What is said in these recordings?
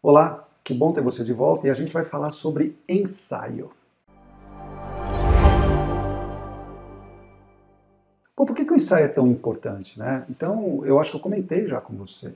Olá, que bom ter você de volta e a gente vai falar sobre ensaio. Bom, por que o ensaio é tão importante, né? Então, eu acho que eu comentei já com você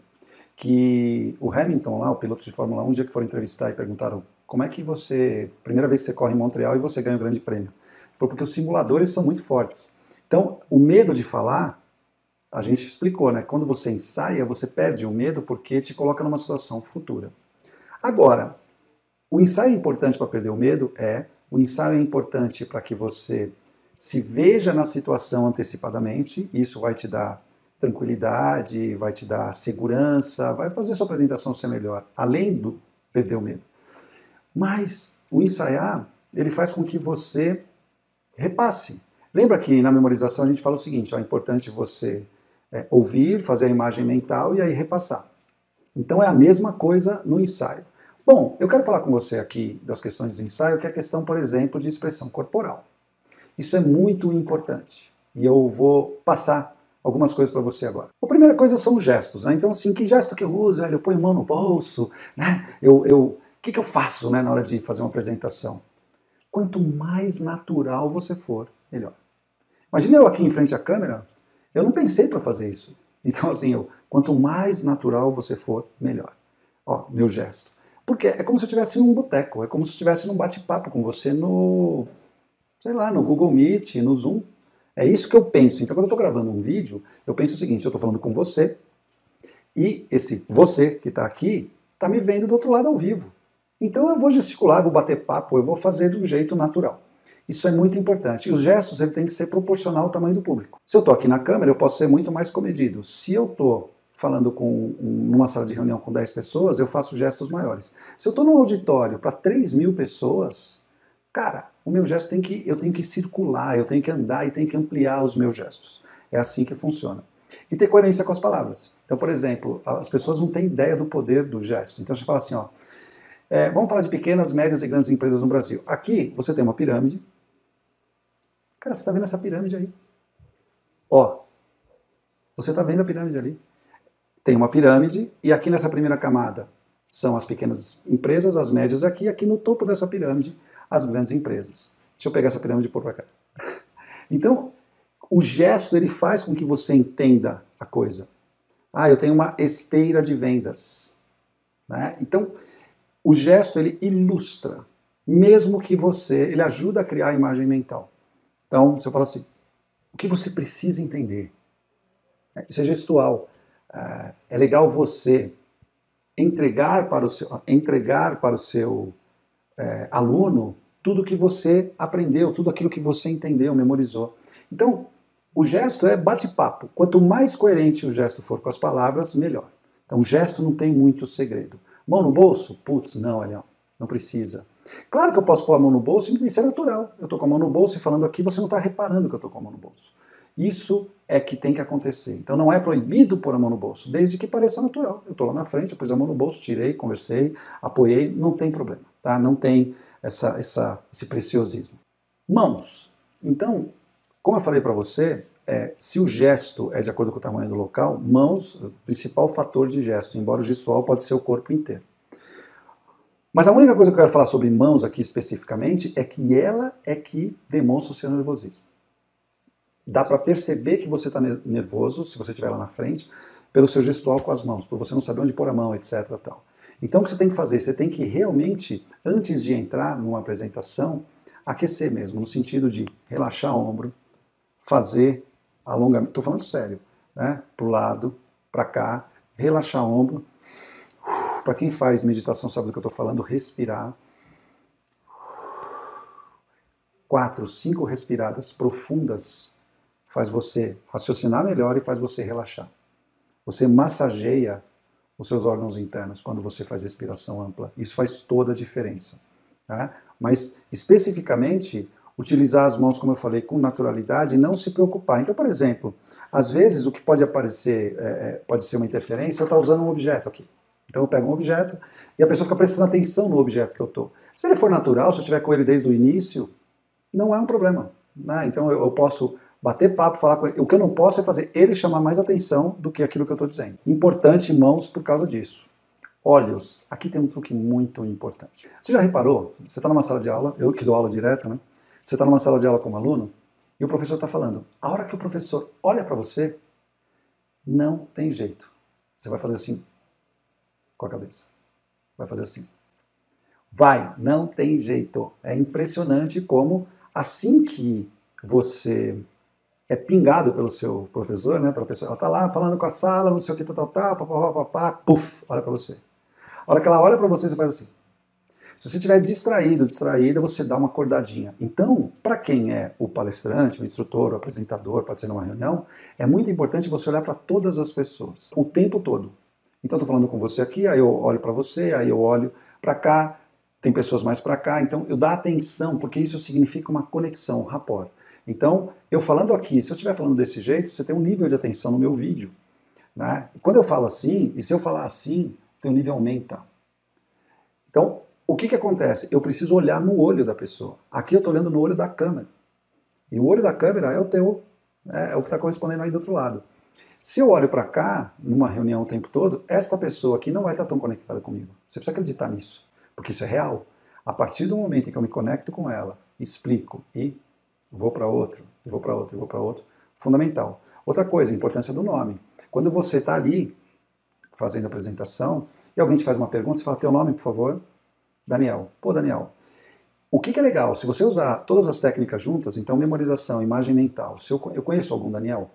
que o Hamilton lá, o piloto de Fórmula 1, um dia que foram entrevistar e perguntaram como é que você, primeira vez que você corre em Montreal e você ganha o grande prêmio. Ele falou, porque os simuladores são muito fortes. Então, o medo de falar, a gente explicou, né? Quando você ensaia, você perde o medo porque te coloca numa situação futura. Agora, o ensaio é importante para perder o medo? O ensaio é importante para que você se veja na situação antecipadamente, isso vai te dar tranquilidade, vai te dar segurança, vai fazer sua apresentação ser melhor, além do perder o medo. Mas o ensaiar, ele faz com que você repasse. Lembra que na memorização a gente fala o seguinte, é importante você ouvir, fazer a imagem mental e aí repassar. Então é a mesma coisa no ensaio. Bom, eu quero falar com você aqui das questões do ensaio, que é a questão, por exemplo, de expressão corporal. Isso é muito importante e eu vou passar algumas coisas para você agora. A primeira coisa são os gestos, né? Então, assim, que gesto que eu uso? Eu ponho a mão no bolso, né? O que eu faço, né, na hora de fazer uma apresentação? Quanto mais natural você for, melhor. Imagina eu aqui em frente à câmera, eu não pensei para fazer isso. Então, assim, quanto mais natural você for, melhor. Ó, meu gesto. Porque é como se eu estivesse num boteco, é como se eu estivesse num bate-papo com você no, sei lá, no Google Meet, no Zoom. É isso que eu penso. Então, quando eu estou gravando um vídeo, eu penso o seguinte, eu estou falando com você e esse você que está aqui está me vendo do outro lado ao vivo. Então, eu vou gesticular, vou bater papo, eu vou fazer de um jeito natural. Isso é muito importante. E os gestos ele tem que ser proporcional ao tamanho do público. Se eu estou aqui na câmera, eu posso ser muito mais comedido. Se eu estou falando numa sala de reunião com 10 pessoas, eu faço gestos maiores. Se eu estou num auditório para 3.000 pessoas, cara, o meu gesto eu tenho que circular, eu tenho que andar e tenho que ampliar os meus gestos. É assim que funciona. E ter coerência com as palavras. Então, por exemplo, as pessoas não têm ideia do poder do gesto. Então, você fala assim, ó, vamos falar de pequenas, médias e grandes empresas no Brasil. Aqui, você tem uma pirâmide. Cara, você está vendo essa pirâmide aí? Ó, você está vendo a pirâmide ali? Tem uma pirâmide e aqui nessa primeira camada são as pequenas empresas, as médias aqui no topo dessa pirâmide, as grandes empresas. Deixa eu pegar essa pirâmide e pôr para cá. Então, o gesto ele faz com que você entenda a coisa. Ah, eu tenho uma esteira de vendas. Né? Então, o gesto ele ilustra, mesmo que ele ajuda a criar a imagem mental. Então, você fala assim, o que você precisa entender? Isso é gestual. É legal você entregar para o seu aluno tudo que você aprendeu, tudo aquilo que você entendeu, memorizou. Então, o gesto é bate-papo. Quanto mais coerente o gesto for com as palavras, melhor. Então, o gesto não tem muito segredo. Mão no bolso? Putz, não, Elião, não precisa. Claro que eu posso pôr a mão no bolso e isso é natural. Eu estou com a mão no bolso e falando aqui, você não está reparando que eu estou com a mão no bolso. Isso é que tem que acontecer. Então não é proibido pôr a mão no bolso, desde que pareça natural. Eu estou lá na frente, eu pus a mão no bolso, tirei, conversei, apoiei, não tem problema. Tá? Não tem esse preciosismo. Mãos. Então, como eu falei para você, se o gesto é de acordo com o tamanho do local, mãos, o principal fator de gesto, embora o gestual pode ser o corpo inteiro. Mas a única coisa que eu quero falar sobre mãos aqui especificamente é que ela é que demonstra o seu nervosismo. Dá para perceber que você está nervoso, se você estiver lá na frente, pelo seu gestual com as mãos, por você não saber onde pôr a mão, etc. Tal. Então o que você tem que fazer? Você tem que realmente, antes de entrar numa apresentação, aquecer mesmo, no sentido de relaxar o ombro, fazer alongamento, estou falando sério, né? Para o lado, para cá, relaxar o ombro. Para quem faz meditação sabe do que eu estou falando, respirar. 4, 5 respiradas profundas faz você raciocinar melhor e faz você relaxar. Você massageia os seus órgãos internos quando você faz respiração ampla. Isso faz toda a diferença. Tá? Mas, especificamente, utilizar as mãos, como eu falei, com naturalidade e não se preocupar. Então, por exemplo, às vezes o que pode aparecer, pode ser uma interferência, eu estou usando um objeto aqui. Então eu pego um objeto e a pessoa fica prestando atenção no objeto que eu estou. Se ele for natural, se eu estiver com ele desde o início, não é um problema. Né? Então eu posso bater papo, falar com ele. O que eu não posso é fazer ele chamar mais atenção do que aquilo que eu estou dizendo. Importante, mãos, por causa disso. Olhos. Aqui tem um truque muito importante. Você já reparou? Você está numa sala de aula, eu que dou aula direto, né? Você está numa sala de aula como aluno e o professor está falando. A hora que o professor olha para você, não tem jeito. Você vai fazer assim com a cabeça. Vai fazer assim. Vai, não tem jeito. É impressionante como assim que você é pingado pelo seu professor, né? Pela pessoa, ela está lá falando com a sala, não sei o que, papapá, puf, olha para você. A hora que ela olha para você, você faz assim. Se você estiver distraída, você dá uma acordadinha. Então, para quem é o palestrante, o instrutor, o apresentador, pode ser numa reunião, é muito importante você olhar para todas as pessoas, o tempo todo. Então, estou falando com você aqui, aí eu olho para você, aí eu olho para cá, tem pessoas mais para cá, então eu dou atenção, porque isso significa uma conexão, um rapport. Então, eu falando aqui, se eu estiver falando desse jeito, você tem um nível de atenção no meu vídeo. Né? E quando eu falo assim, e se eu falar assim, o teu nível aumenta. Então, o que acontece? Eu preciso olhar no olho da pessoa. Aqui eu estou olhando no olho da câmera. E o olho da câmera é o teu, é o que está correspondendo aí do outro lado. Se eu olho para cá, numa reunião o tempo todo, esta pessoa aqui não vai estar tão conectada comigo. Você precisa acreditar nisso, porque isso é real. A partir do momento em que eu me conecto com ela, explico e vou para outro, e vou para outro, e vou para outro, fundamental. Outra coisa, a importância do nome. Quando você está ali fazendo a apresentação e alguém te faz uma pergunta, você fala, teu nome, por favor? Daniel. Pô, Daniel, o que é legal? Se você usar todas as técnicas juntas, então memorização, imagem mental, eu conheço algum Daniel?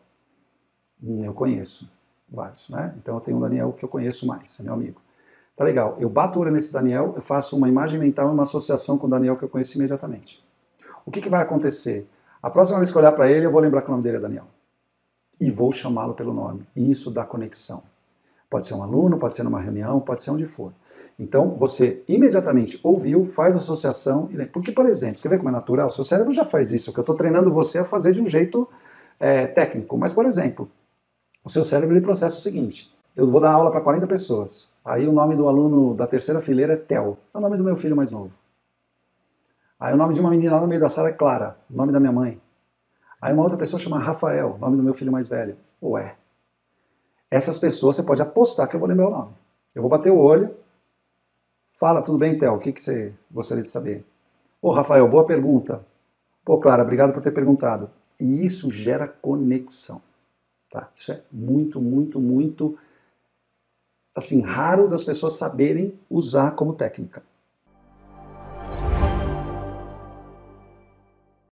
Eu conheço vários, né? Então eu tenho um Daniel que eu conheço mais, é meu amigo. Tá legal, eu bato o olho nesse Daniel, eu faço uma imagem mental e uma associação com o Daniel que eu conheço imediatamente. O que vai acontecer? A próxima vez que eu olhar para ele, eu vou lembrar que o nome dele é Daniel. E vou chamá-lo pelo nome. E isso dá conexão. Pode ser um aluno, pode ser numa reunião, pode ser onde for. Então, você imediatamente ouviu, faz associação. Porque, por exemplo, você quer ver como é natural? Seu cérebro já faz isso, que eu estou treinando você a fazer de um jeito técnico. Mas, por exemplo, o seu cérebro ele processa o seguinte. Eu vou dar aula para 40 pessoas. Aí o nome do aluno da terceira fileira é Theo. É o nome do meu filho mais novo. Aí o nome de uma menina lá no meio da sala é Clara. O nome da minha mãe. Aí uma outra pessoa chama Rafael. O nome do meu filho mais velho. Ué. Essas pessoas você pode apostar que eu vou lembrar o nome. Eu vou bater o olho. Fala, tudo bem, Theo? O que você gostaria de saber? Ô, Rafael, boa pergunta. Pô, Clara, obrigado por ter perguntado. E isso gera conexão. Tá? Isso é muito, muito assim, raro das pessoas saberem usar como técnica.